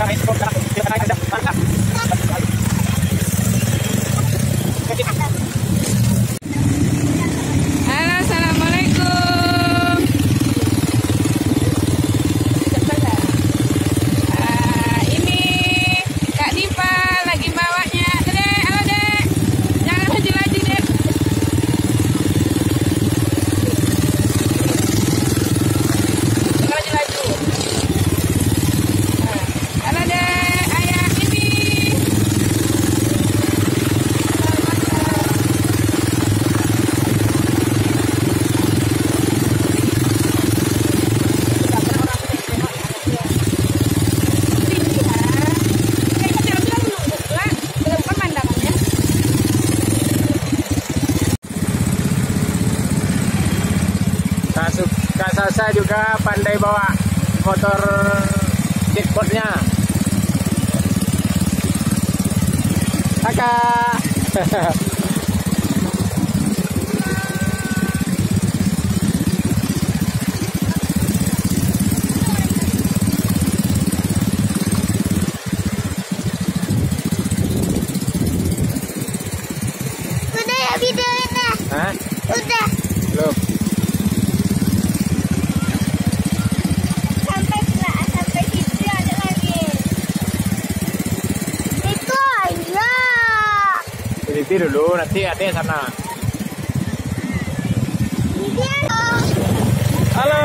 assalamualaikum. Ini Kak Diva lagi bawanya. Dek, halo Dek. Jangan maju lagi Dek. Jangan maju. Halo Dek, ayah ini. Kak Sasa juga pandai bawa motor skateboardnya. Kakak. Udah ya videonya. Hah? Udah. Belum. Sampai situ ada lagi. Itu aja. Berhenti dulu, nanti ada sana. Halo.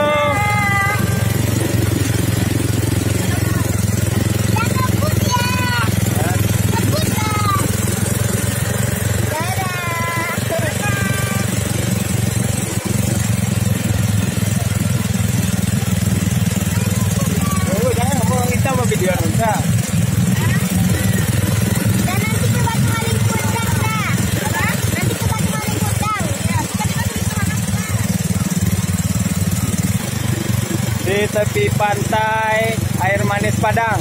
Jangan ngebut ya. Ngebut lah. Dadah. Oh, jangan ngomong, kita mau videoan enggak? Dan nanti ke Batu Maling Kundang dah. Nanti ke Batu Maling Kundang. Di tepi pantai air manis Padang.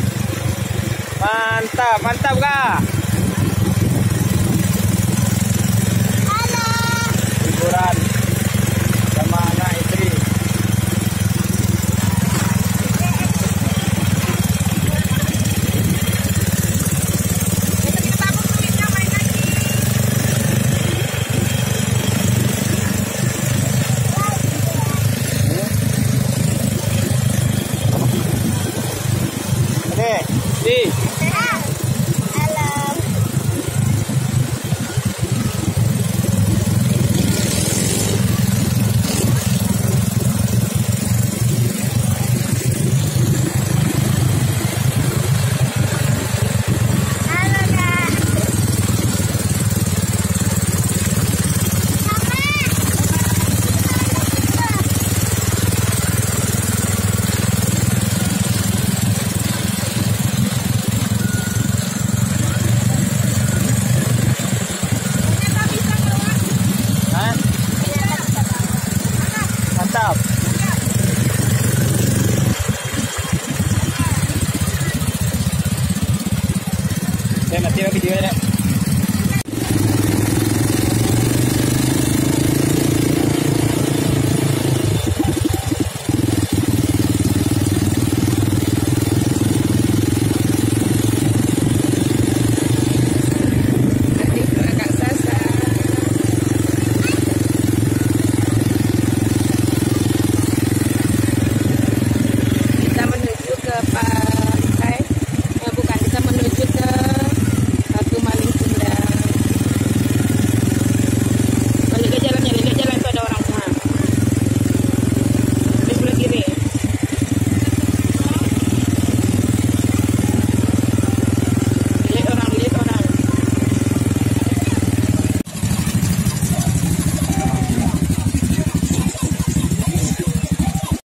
Mantap, mantap Kak. Halo. Liburan sama anak istri. Oke, di. Halo. Halo, Kak. Hah? Mantap. Saya mati videonya.